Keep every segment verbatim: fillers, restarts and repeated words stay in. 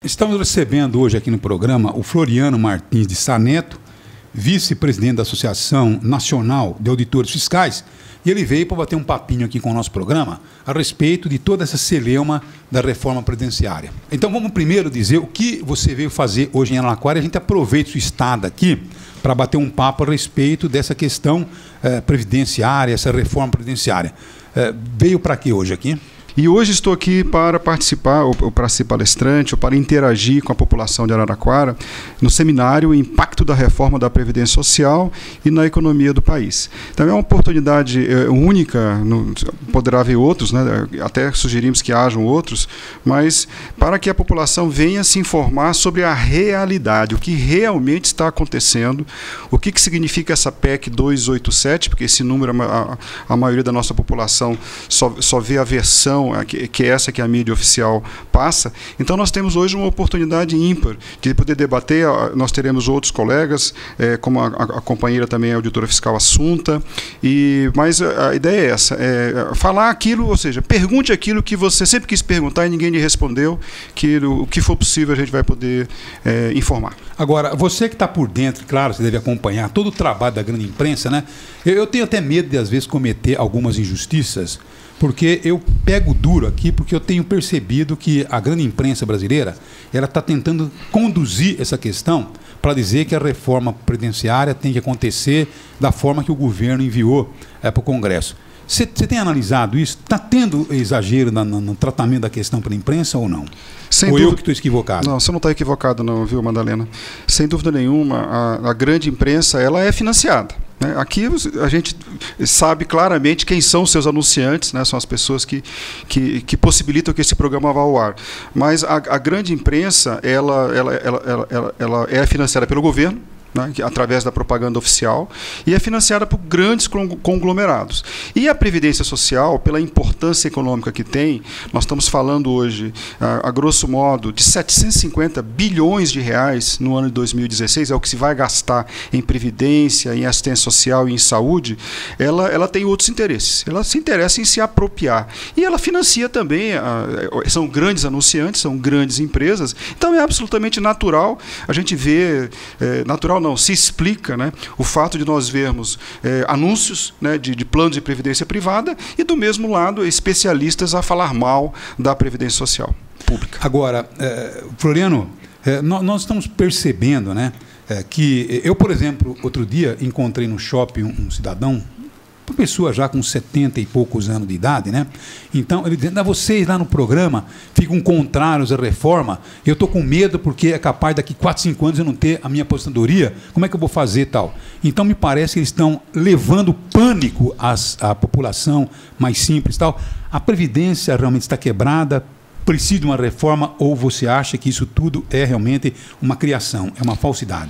Estamos recebendo hoje aqui no programa o Floriano Martins de Sá Neto, vice-presidente da Associação Nacional de Auditores Fiscais, e ele veio para bater um papinho aqui com o nosso programa a respeito de toda essa celeuma da reforma previdenciária. Então vamos primeiro dizer o que você veio fazer hoje em Araraquara, e a gente aproveita sua estada aqui para bater um papo a respeito dessa questão eh, previdenciária, essa reforma previdenciária. Eh, veio para quê hoje aqui? E hoje estou aqui para participar, ou para ser palestrante, ou para interagir com a população de Araraquara no seminário Impacto da Reforma da Previdência Social e na Economia do País. Então é uma oportunidade é, única, no, poderá haver outros, né? Até sugerimos que hajam outros, mas para que a população venha se informar sobre a realidade, o que realmente está acontecendo, o que, que significa essa P E C duzentos e oitenta e sete, porque esse número, a, a maioria da nossa população só, só vê a versão que é essa que a mídia oficial passa. Então nós temos hoje uma oportunidade ímpar de poder debater. Nós teremos outros colegas, é, como a, a companheira também é auditora fiscal Assunta, e, mas a, a ideia é essa, é falar aquilo, ou seja, pergunte aquilo que você sempre quis perguntar e ninguém lhe respondeu, que o que for possível a gente vai poder é, informar. Agora, você que está por dentro, claro, você deve acompanhar todo o trabalho da grande imprensa, né? Eu, eu tenho até medo de às vezes cometer algumas injustiças, porque eu pego duro aqui, porque eu tenho percebido que a grande imprensa brasileira ela está tentando conduzir essa questão para dizer que a reforma previdenciária tem que acontecer da forma que o governo enviou é, para o Congresso. Você tem analisado isso? Está tendo exagero na, na, no tratamento da questão pela imprensa ou não? Sem ou dúvida, eu que estou equivocado? Não, você não está equivocado não, viu, Madalena? Sem dúvida nenhuma, a, a grande imprensa ela é financiada. Né? Aqui a gente sabe claramente quem são os seus anunciantes, né? São as pessoas que, que, que possibilitam que esse programa vá ao ar. Mas a, a grande imprensa ela, ela, ela, ela, ela, ela é financiada pelo governo, né, através da propaganda oficial, e é financiada por grandes conglomerados. E a Previdência Social, pela importância econômica que tem, nós estamos falando hoje, a, a grosso modo, de setecentos e cinquenta bilhões de reais no ano de dois mil e dezesseis, é o que se vai gastar em Previdência, em assistência social e em saúde. Ela, ela tem outros interesses. Ela se interessa em se apropriar. E ela financia também, a, são grandes anunciantes, são grandes empresas, então é absolutamente natural a gente ver, é, natural não, se explica, né, o fato de nós vermos é, anúncios, né, de, de planos de previdência privada e, do mesmo lado, especialistas a falar mal da Previdência Social pública. Agora, é, Floriano, é, nós, nós estamos percebendo, né, é, que eu, por exemplo, outro dia encontrei no shopping um, um cidadão, uma pessoa já com setenta e poucos anos de idade, né? Então, ele dizendo, ah, vocês lá no programa ficam contrários à reforma, eu estou com medo porque é capaz daqui quatro, cinco anos eu não ter a minha aposentadoria, como é que eu vou fazer tal? Então, me parece que eles estão levando pânico às, à população mais simples tal. A Previdência realmente está quebrada, precisa de uma reforma, ou você acha que isso tudo é realmente uma criação, é uma falsidade?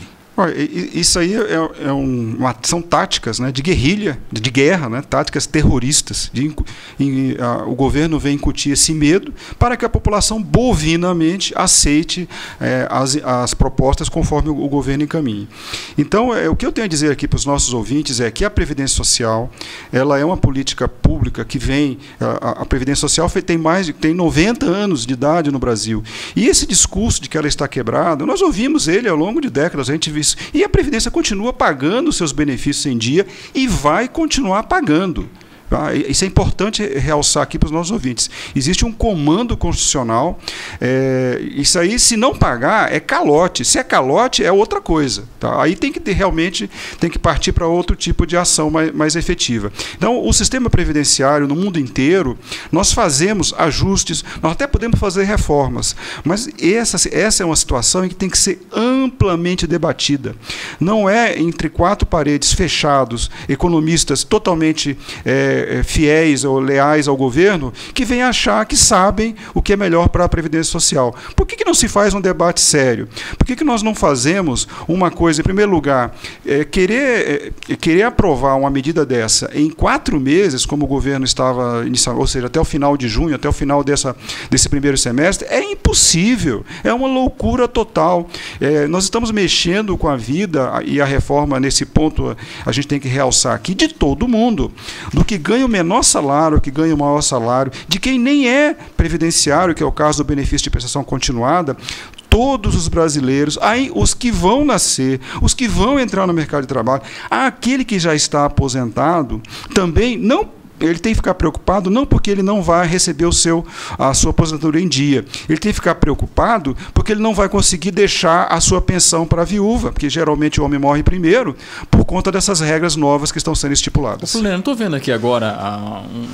Isso aí é, é um, uma, são táticas, né, de guerrilha, de, de guerra, né, táticas terroristas. De, em, a, o governo vem incutir esse medo para que a população bovinamente aceite é, as, as propostas conforme o, o governo encaminhe. Então, é, o que eu tenho a dizer aqui para os nossos ouvintes é que a Previdência Social ela é uma política pública que vem... A, a Previdência Social tem, mais, tem noventa anos de idade no Brasil. E esse discurso de que ela está quebrada, nós ouvimos ele ao longo de décadas, a gente viu isso. E a Previdência continua pagando seus benefícios em dia e vai continuar pagando. Isso é importante realçar aqui para os nossos ouvintes. Existe um comando constitucional. É, isso aí, se não pagar, é calote. Se é calote, é outra coisa. Tá? Aí tem que ter, realmente tem que partir para outro tipo de ação mais, mais efetiva. Então, o sistema previdenciário no mundo inteiro, nós fazemos ajustes, nós até podemos fazer reformas, mas essa, essa é uma situação em que tem que ser amplamente debatida. Não é entre quatro paredes fechados, economistas totalmente... É, fiéis ou leais ao governo, que vêm achar que sabem o que é melhor para a Previdência Social. Por que que não se faz um debate sério? Por que que nós não fazemos uma coisa, em primeiro lugar, é, querer, é, querer aprovar uma medida dessa em quatro meses, como o governo estava iniciando, ou seja, até o final de junho, até o final dessa, desse primeiro semestre, é impossível, é uma loucura total. É, nós estamos mexendo com a vida, e a reforma, nesse ponto, a gente tem que realçar aqui, de todo mundo, do que ganha o menor salário, que ganha o maior salário, de quem nem é previdenciário, que é o caso do benefício de prestação continuada. todos os brasileiros, aí os que vão nascer, os que vão entrar no mercado de trabalho, aquele que já está aposentado, também não ele tem que ficar preocupado não porque ele não vai receber o seu, a sua aposentadoria em dia. Ele tem que ficar preocupado porque ele não vai conseguir deixar a sua pensão para a viúva, porque geralmente o homem morre primeiro por conta dessas regras novas que estão sendo estipuladas. Ô, estou vendo aqui agora a, um,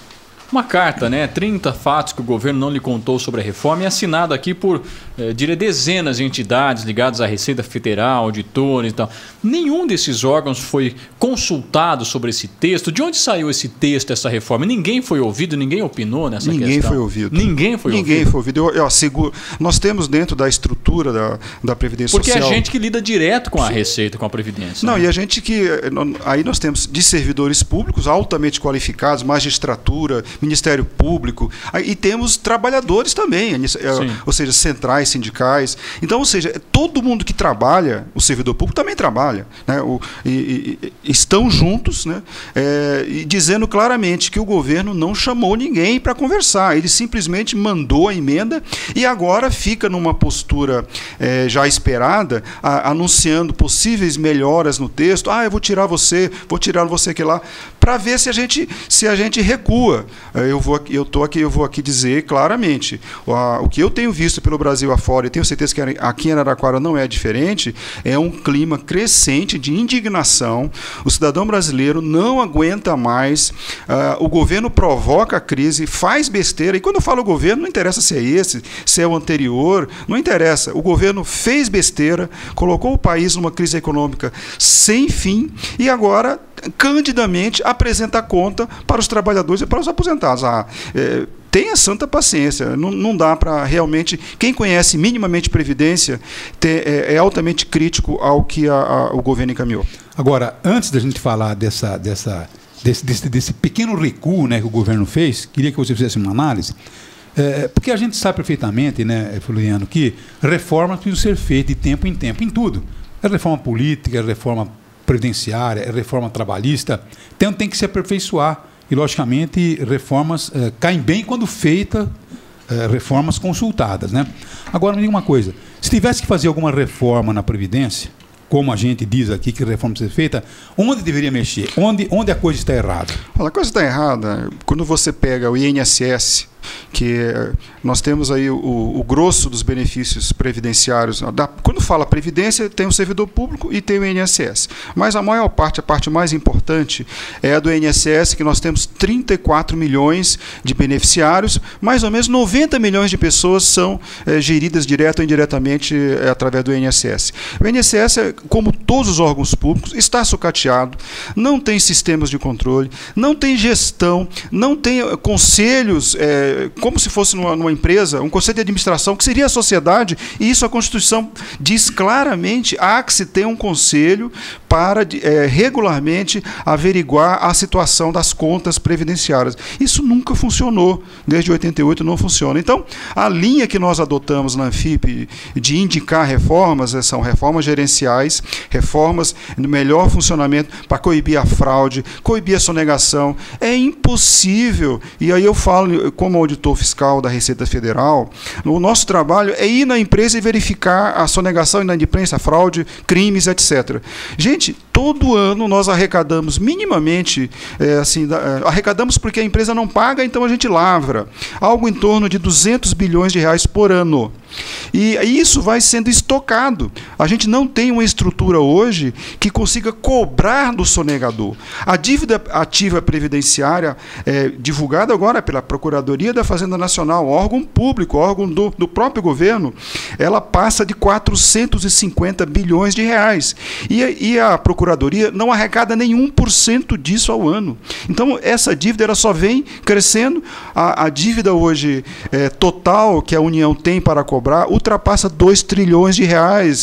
uma carta, né? trinta fatos que o governo não lhe contou sobre a reforma, e assinado aqui por, eh, diria, dezenas de entidades ligadas à Receita Federal, auditores e tal. Nenhum desses órgãos foi consultado sobre esse texto. De onde saiu esse texto, essa reforma? Ninguém foi ouvido, ninguém opinou nessa ninguém questão? Foi ouvido. Ninguém foi ninguém ouvido? Foi ouvido. Eu, eu asseguro, nós temos dentro da estrutura da, da Previdência Porque Social... Porque é gente que lida direto com a Receita, com a Previdência. Não, né? e a gente que... Aí nós temos de servidores públicos altamente qualificados, magistratura, Ministério Público, e temos trabalhadores também, ou seja, centrais, sindicais. Então, ou seja, todo mundo que trabalha, o servidor público também trabalha, né? o, e, e, estão juntos, né? é, e dizendo claramente que o governo não chamou ninguém para conversar, ele simplesmente mandou a emenda e agora fica numa postura é, já esperada, a, anunciando possíveis melhoras no texto. Ah, eu vou tirar você, vou tirar você aqui lá, para ver se a gente, se a gente recua. Eu vou eu tô aqui, eu vou aqui dizer claramente, o, a, o que eu tenho visto pelo Brasil afora, e tenho certeza que aqui em Araraquara não é diferente, é um clima crescente de indignação. O cidadão brasileiro não aguenta mais, uh, o governo provoca a crise, faz besteira, e quando eu falo governo, não interessa se é esse, se é o anterior, não interessa. O governo fez besteira, colocou o país numa crise econômica sem fim, e agora candidamente apresenta a conta para os trabalhadores e para os aposentados. Ah, é, tenha santa paciência, não, não dá para realmente... Quem conhece minimamente Previdência ter, é, é altamente crítico ao que a, a, o governo encaminhou. Agora, antes da gente falar dessa, dessa, desse, desse, desse pequeno recuo, né, que o governo fez, queria que você fizesse uma análise, é, porque a gente sabe perfeitamente, né, Floriano, que reformas precisam ser feitas de tempo em tempo, em tudo. É reforma política, é reforma previdenciária, é reforma trabalhista, então tem que se aperfeiçoar. E, logicamente, reformas eh, caem bem quando feitas, eh, reformas consultadas, né? Agora, me diga uma coisa, se tivesse que fazer alguma reforma na Previdência, como a gente diz aqui que reforma precisa ser feita, onde deveria mexer? Onde, onde a coisa está errada? A coisa está errada quando você pega o I N S S, que nós temos aí o, o grosso dos benefícios previdenciários. Da, quando fala Previdência, tem o servidor público e tem o I N S S. Mas a maior parte, a parte mais importante, é a do I N S S, que nós temos trinta e quatro milhões de beneficiários, mais ou menos noventa milhões de pessoas são é, geridas direto ou indiretamente é, através do I N S S. O I N S S, como todos os órgãos públicos, está sucateado, não tem sistemas de controle, não tem gestão, não tem conselhos, é, como se fosse numa, numa empresa, um conselho de administração, que seria a sociedade, e isso a Constituição diz claramente, há que se ter um conselho para é, regularmente averiguar a situação das contas previdenciárias. Isso nunca funcionou, desde oitenta e oito não funciona. Então, a linha que nós adotamos na Anfip de indicar reformas, são reformas gerenciais, reformas no melhor funcionamento para coibir a fraude, coibir a sonegação. É impossível, e aí eu falo como auditor fiscal da Receita Federal, o nosso trabalho é ir na empresa e verificar a sonegação, inadimplência, a fraude, crimes, etcétera. Gente, todo ano nós arrecadamos minimamente, é, assim, da, arrecadamos porque a empresa não paga, então a gente lavra. Algo em torno de duzentos bilhões de reais por ano. E isso vai sendo estocado. A gente não tem uma estrutura hoje que consiga cobrar do sonegador. A dívida ativa previdenciária, é, divulgada agora pela Procuradoria da Fazenda Nacional, órgão público, órgão do, do próprio governo, ela passa de quatrocentos e cinquenta bilhões de reais. E, e a Procuradoria não arrecada nenhum por cento disso ao ano. Então, essa dívida ela só vem crescendo. A, a dívida hoje é, total que a União tem para cobrar ultrapassa dois trilhões de reais.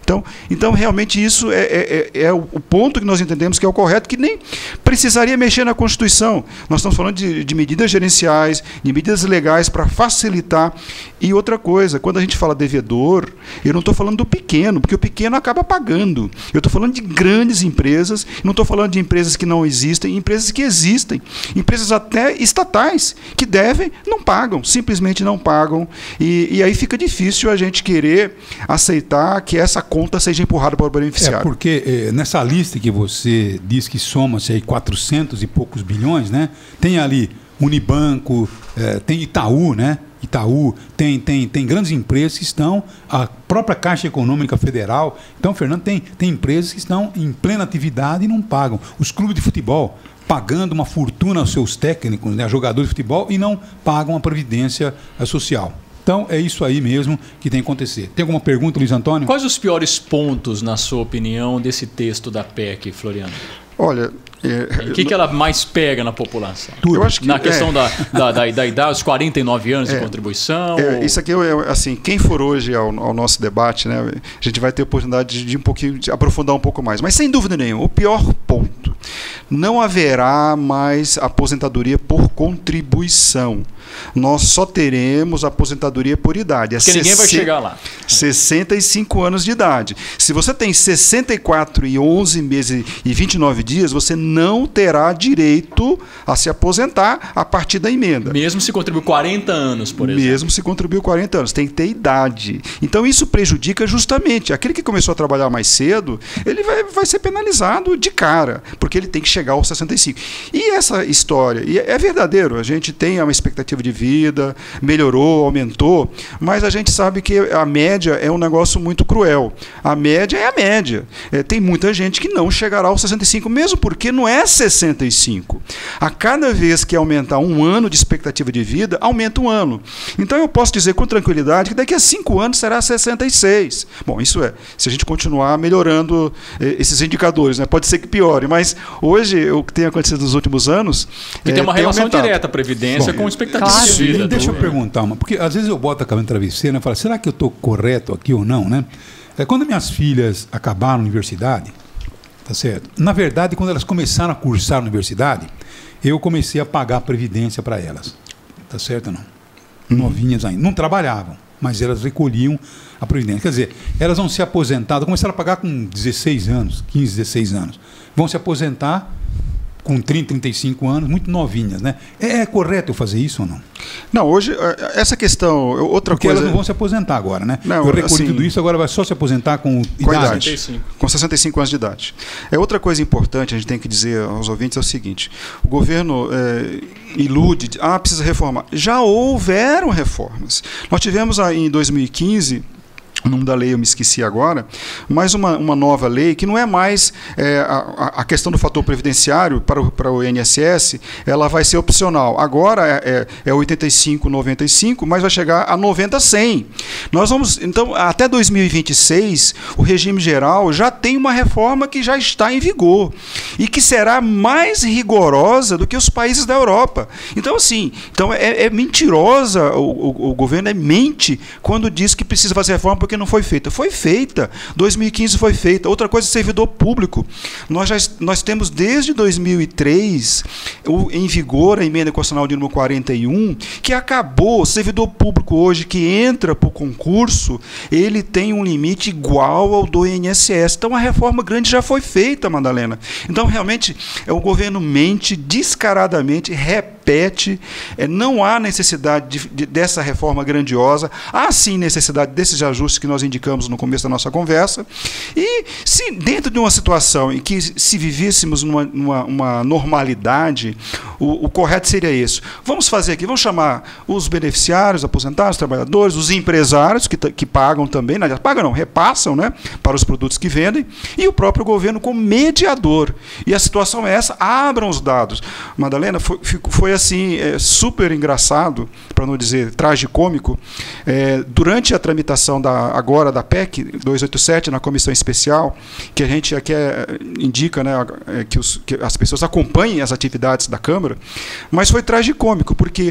Então, então realmente isso é, é, é o ponto que nós entendemos que é o correto, que nem precisaria mexer na Constituição. Nós estamos falando de, de medidas gerenciais, de medidas legais para facilitar. E outra coisa, quando a gente fala devedor, eu não estou falando do pequeno, porque o pequeno acaba pagando. Eu estou falando de grandes empresas, não estou falando de empresas que não existem, empresas que existem, empresas até estatais, que devem, não pagam, simplesmente não pagam. E, e aí fica difícil a gente querer aceitar que essa conta seja empurrada para o beneficiário. É, porque eh, nessa lista que você diz que soma-se aí quatrocentos e poucos bilhões, né? Tem ali Unibanco, eh, tem Itaú, né? Itaú, tem, tem, tem grandes empresas que estão, a própria Caixa Econômica Federal. Então, Fernando, tem, tem empresas que estão em plena atividade e não pagam. Os clubes de futebol pagando uma fortuna aos seus técnicos, né, jogadores de futebol, e não pagam a previdência social. Então, é isso aí mesmo que tem que acontecer. Tem alguma pergunta, Luiz Antônio? Quais os piores pontos, na sua opinião, desse texto da P E C, Floriano? Olha... É, o que, que ela mais pega na população? Tudo. Eu acho que, na questão é, da, da, da, da idade, os quarenta e nove anos é, de contribuição? É, ou... Isso aqui, é, assim, quem for hoje ao, ao nosso debate, né, a gente vai ter a oportunidade de, de um pouquinho de aprofundar um pouco mais. Mas, sem dúvida nenhuma, o pior ponto, não haverá mais aposentadoria por contribuição. Nós só teremos aposentadoria por idade. É Porque ninguém vai chegar lá. sessenta e cinco anos de idade. Se você tem sessenta e quatro e onze meses e vinte e nove dias, você não terá direito a se aposentar a partir da emenda. Mesmo se contribuiu quarenta anos, por exemplo. Mesmo se contribuiu quarenta anos. Tem que ter idade. Então isso prejudica justamente. Aquele que começou a trabalhar mais cedo, ele vai, vai ser penalizado de cara, porque ele tem que chegar aos sessenta e cinco. E essa história, e é verdadeiro, a gente tem uma expectativa de vida, melhorou, aumentou, mas a gente sabe que a média é um negócio muito cruel. A média é a média. É, tem muita gente que não chegará aos sessenta e cinco, mesmo porque não é sessenta e cinco. A cada vez que aumentar um ano de expectativa de vida, aumenta um ano. Então eu posso dizer com tranquilidade que daqui a cinco anos será sessenta e seis. Bom, isso é, se a gente continuar melhorando eh, esses indicadores, né? Pode ser que piore, mas hoje o que tem acontecido nos últimos anos... E é, tem uma tem relação aumentado. direta, a Previdência, Bom, com expectativa claro, de vida. Deixa do... eu perguntar uma, porque às vezes eu boto a cabeça no travesseiro, né, e falo, será que eu estou correto aqui ou não, né? É, quando minhas filhas acabaram a universidade, tá certo? Na verdade, quando elas começaram a cursar a universidade, eu comecei a pagar a previdência para elas, tá certo ou não? Hum. Novinhas ainda, não trabalhavam, mas elas recolhiam a previdência. Quer dizer, elas vão se aposentar, começaram a pagar com dezesseis anos, quinze, dezesseis anos, vão se aposentar com trinta, trinta e cinco anos, muito novinhas, né? É, é correto eu fazer isso ou não? Não, hoje, essa questão, outra Porque coisa... elas não vão se aposentar agora, né? Não, eu recolhi assim, tudo isso, agora vai só se aposentar com, com idade. idade. sessenta e cinco. Com sessenta e cinco anos de idade. É, outra coisa importante, a gente tem que dizer aos ouvintes é o seguinte, o governo é, ilude, ah, precisa reformar. Já houveram reformas. Nós tivemos aí em dois mil e quinze... o nome da lei eu me esqueci agora, mas uma, uma nova lei que não é mais é, a, a questão do fator previdenciário para o, para o I N S S, ela vai ser opcional. Agora é, é, é oitenta e cinco, noventa e cinco, mas vai chegar a noventa, cem. Nós vamos, então, até dois mil e vinte e seis, o regime geral já tem uma reforma que já está em vigor e que será mais rigorosa do que os países da Europa. Então, assim, então é, é mentirosa, o, o, o governo é mente quando diz que precisa fazer reforma porque não foi feita. Foi feita. dois mil e quinze foi feita. Outra coisa, servidor público. Nós, já, nós temos desde dois mil e três o, em vigor a emenda constitucional de número quarenta e um, que acabou. O servidor público hoje que entra para o concurso, ele tem um limite igual ao do I N S S. Então a reforma grande já foi feita, Madalena. Então realmente é, o governo mente descaradamente, repete, é, não há necessidade de, de, dessa reforma grandiosa, há sim necessidade desses ajustes que nós indicamos no começo da nossa conversa, e se dentro de uma situação em que se vivêssemos numa, numa uma normalidade, o, o correto seria isso. Vamos fazer aqui, vamos chamar os beneficiários, aposentados, trabalhadores, os empresários que, que pagam também, não, pagam não, repassam, né, para os produtos que vendem, e o próprio governo como mediador. E a situação é essa, abram os dados. Madalena, foi, foi assim, é, super engraçado, para não dizer tragicômico, é, durante a tramitação da agora da P E C duzentos e oitenta e sete na comissão especial, que a gente aqui é, indica, né, que, os, que as pessoas acompanhem as atividades da Câmara, mas foi tragicômico, porque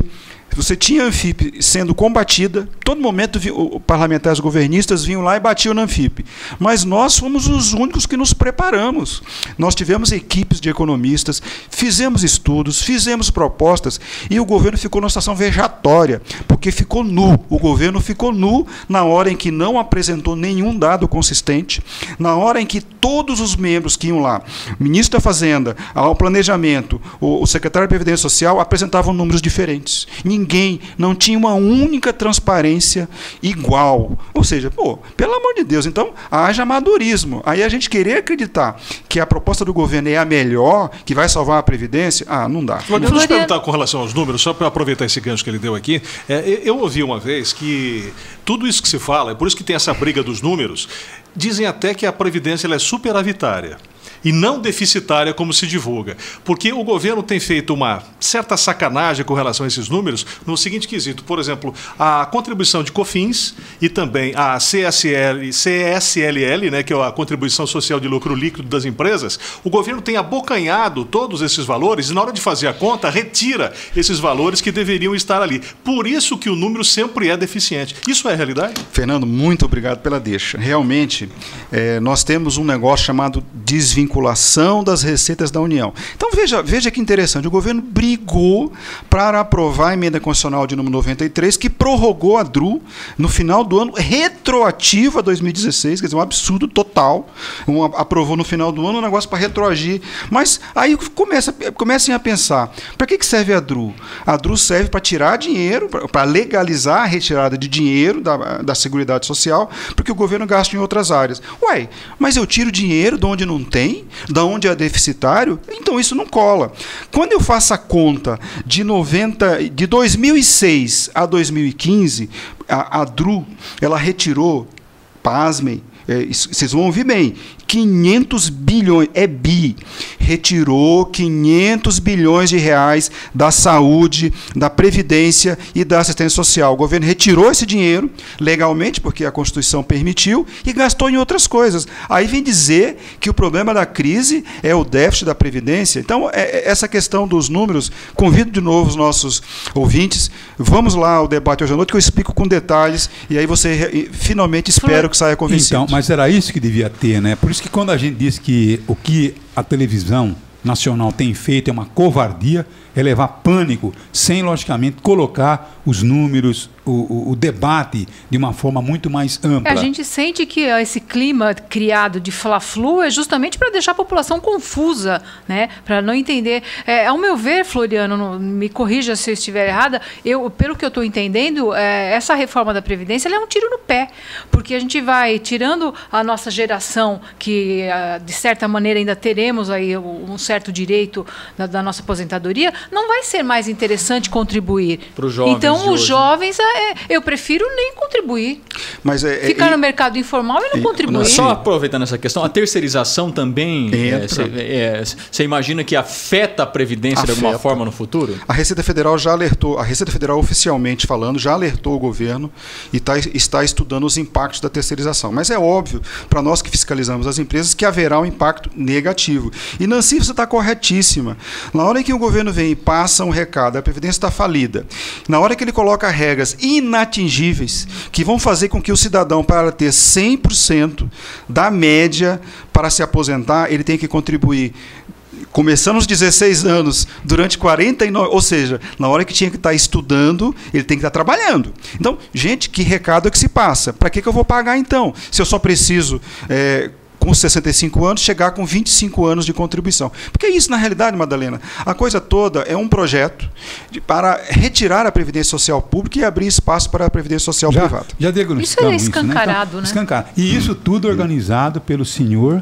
Você tinha a Anfip sendo combatida, todo momento os parlamentares governistas vinham lá e batiam na Anfip. Mas nós fomos os únicos que nos preparamos. Nós tivemos equipes de economistas, fizemos estudos, fizemos propostas e o governo ficou numa situação vejatória, porque ficou nu. O governo ficou nu na hora em que não apresentou nenhum dado consistente, na hora em que todos os membros que iam lá, o ministro da Fazenda, ao planejamento, o, o secretário de Previdência Social, apresentavam números diferentes. Ninguém, não tinha uma única transparência igual. Ou seja, pô, pelo amor de Deus, então haja amadorismo. Aí a gente querer acreditar que a proposta do governo é a melhor, que vai salvar a Previdência, ah, não dá. Floriano, deixa eu perguntar com relação aos números, só para aproveitar esse gancho que ele deu aqui. É, eu ouvi uma vez que tudo isso que se fala, é por isso que tem essa briga dos números, dizem até que a Previdência ela é superavitária e não deficitária como se divulga. Porque o governo tem feito uma certa sacanagem com relação a esses números no seguinte quesito. Por exemplo, a contribuição de COFINS e também a C S L, C S L L, né, que é a Contribuição Social de Lucro Líquido das Empresas, o governo tem abocanhado todos esses valores e na hora de fazer a conta, retira esses valores que deveriam estar ali. Por isso que o número sempre é deficiente. Isso é a realidade? Fernando, muito obrigado pela deixa. Realmente, é, nós temos um negócio chamado desvinculação das receitas da União. Então, veja, veja que interessante, o governo brigou para aprovar a emenda constitucional de número noventa e três, que prorrogou a D R U no final do ano, retroativa a dois mil e dezesseis, quer dizer, um absurdo total. Um, aprovou no final do ano um negócio para retroagir. Mas aí começa, comecem a pensar, para que, que serve a D R U? A D R U serve para tirar dinheiro, para legalizar a retirada de dinheiro da, da Seguridade Social, porque o governo gasta em outras áreas. Ué, mas eu tiro dinheiro de onde não tem? Da onde é deficitário? Então isso não cola. Quando eu faço a conta de, noventa, de dois mil e seis a dois mil e quinze, a, a D R U ela retirou, pasmem, é, vocês vão ouvir bem, quinhentos bilhões, é bi, retirou quinhentos bilhões de reais da saúde, da previdência e da assistência social. O governo retirou esse dinheiro legalmente, porque a Constituição permitiu, e gastou em outras coisas. Aí vem dizer que o problema da crise é o déficit da previdência. Então, é, essa questão dos números, convido de novo os nossos ouvintes, vamos lá ao debate hoje à noite, que eu explico com detalhes, e aí você finalmente espero que saia convencido. Então, mas era isso que devia ter, né? Por isso que quando a gente diz que o que a televisão nacional tem feito é uma covardia, é levar pânico, sem, logicamente, colocar os números, o, o, o debate de uma forma muito mais ampla. A gente sente que esse clima criado de fla-flu é justamente para deixar a população confusa, né? Para não entender. É, ao meu ver, Floriano, não, me corrija se eu estiver errada, eu, pelo que eu estou entendendo, é, essa reforma da Previdência ela é um tiro no pé, porque a gente vai tirando a nossa geração, que de certa maneira ainda teremos aí um certo direito da, da nossa aposentadoria, não vai ser mais interessante contribuir. Pros jovens então, os hoje. jovens, é, eu prefiro nem contribuir. Mas é, Ficar é, no mercado informal e não e, contribuir. Só aproveitando essa questão, a terceirização também, você é, é, imagina que afeta a Previdência afeta. de alguma forma no futuro? A Receita Federal já alertou, a Receita Federal oficialmente falando, já alertou o governo e tá, está estudando os impactos da terceirização. Mas é óbvio, para nós que fiscalizamos as empresas, que haverá um impacto negativo. E Nancy, você está corretíssima. Na hora em que o governo vem e passa um recado, a Previdência está falida, na hora que ele coloca regras inatingíveis, que vão fazer com que o cidadão, para ter cem por cento da média para se aposentar, ele tem que contribuir começando aos dezesseis anos, durante quarenta e nove, ou seja, na hora que tinha que estar estudando, ele tem que estar trabalhando. Então, gente, que recado é que se passa? Para que, que eu vou pagar então? Se eu só preciso... É, com sessenta e cinco anos, chegar com vinte e cinco anos de contribuição. Porque é isso, na realidade, Madalena. A coisa toda é um projeto de, para retirar a Previdência Social pública e abrir espaço para a Previdência Social já, privada. Já diagnosticamos isso é escancarado, isso, né? Então, né? Escancarado. E isso tudo organizado pelo senhor...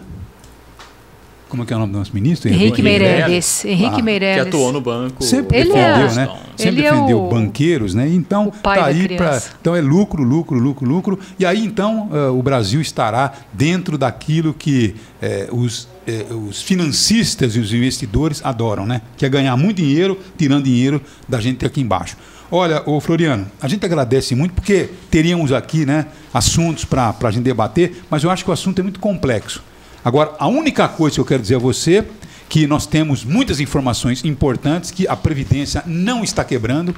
Como é que é o nome do nosso ministro? Henrique Meirelles. Henrique ah, Meirelles. Que atuou no banco. Sempre ele defendeu, é, né? Sempre ele defendeu é o, banqueiros, né? Então, o pai tá da aí pra, então é lucro, lucro, lucro, lucro. E aí, então, uh, o Brasil estará dentro daquilo que uh, os, uh, os financistas e os investidores adoram, né? Que é ganhar muito dinheiro, tirando dinheiro da gente aqui embaixo. Olha, ô Floriano, a gente agradece muito, porque teríamos aqui, né, assuntos para a gente debater, mas eu acho que o assunto é muito complexo. Agora, a única coisa que eu quero dizer a você, que nós temos muitas informações importantes, que a Previdência não está quebrando,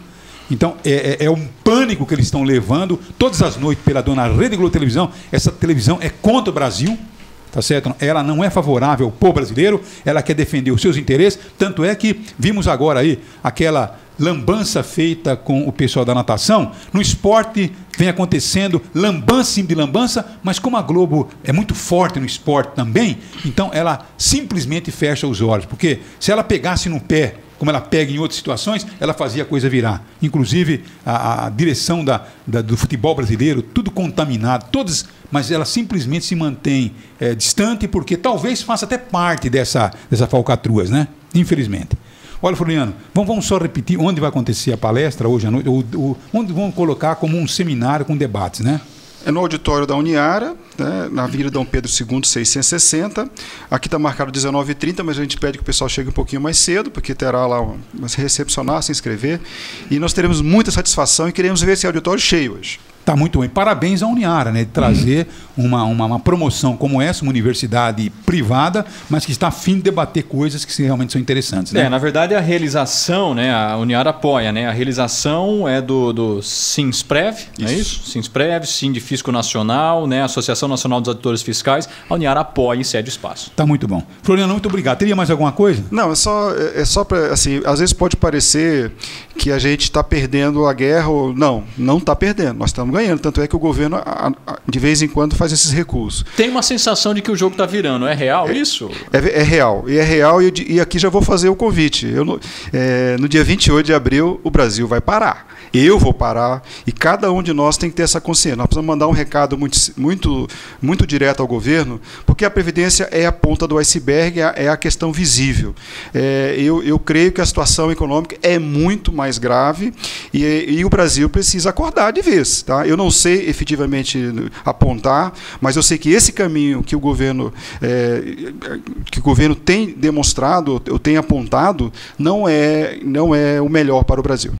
Então, é, é, é um pânico que eles estão levando todas as noites pela dona Rede Globo Televisão. Essa televisão é contra o Brasil, tá certo? Ela não é favorável ao povo brasileiro, ela quer defender os seus interesses. Tanto é que vimos agora aí aquela lambança feita com o pessoal da natação. No esporte vem acontecendo lambança em cima de lambança, mas como a Globo é muito forte no esporte também, então ela simplesmente fecha os olhos, porque se ela pegasse no pé, como ela pega em outras situações, ela fazia a coisa virar. Inclusive a, a direção da, da, do futebol brasileiro, tudo contaminado, todos, mas ela simplesmente se mantém é, distante, porque talvez faça até parte dessa, dessa falcatruas, né? Infelizmente. Olha, Floriano, vamos, vamos só repetir onde vai acontecer a palestra hoje à noite, ou, ou, onde vamos colocar como um seminário com debates, né? É no auditório da Uniara, né, na Avenida Dom Pedro segundo, seiscentos e sessenta. Aqui está marcado dezenove e trinta, mas a gente pede que o pessoal chegue um pouquinho mais cedo, porque terá lá um, se recepcionar, se inscrever. E nós teremos muita satisfação e queremos ver esse auditório cheio hoje. Está muito bem. Parabéns à Uniara, né, de trazer uhum. uma, uma, uma promoção como essa, uma universidade privada, mas que está a fim de debater coisas que realmente são interessantes. Né? É, na verdade, a realização, né, a Uniara apoia, né? A realização é do, do Sinsprev, isso. Não é isso? Sinsprev, Sindifisco Nacional, né, Associação Nacional dos Auditores Fiscais. A Uniara apoia e cede espaço. Está muito bom. Floriano, muito obrigado. Teria mais alguma coisa? Não, é só, é só para, assim, às vezes pode parecer que a gente está perdendo a guerra, ou não, não está perdendo, nós estamos ganhando, tanto é que o governo de vez em quando faz esses recursos. Tem uma sensação de que o jogo está virando, é real é, isso? É, é real, e é real, e, e aqui já vou fazer o convite. Eu, é, no dia vinte e oito de abril, o Brasil vai parar. Eu vou parar, e cada um de nós tem que ter essa consciência. Nós precisamos mandar um recado muito, muito, muito direto ao governo, porque a Previdência é a ponta do iceberg, é a questão visível. É, eu, eu creio que a situação econômica é muito mais grave, e, e o Brasil precisa acordar de vez. Tá? Eu não sei efetivamente apontar, mas eu sei que esse caminho que o governo, é, que o governo tem demonstrado, ou tem apontado, não é, não é o melhor para o Brasil.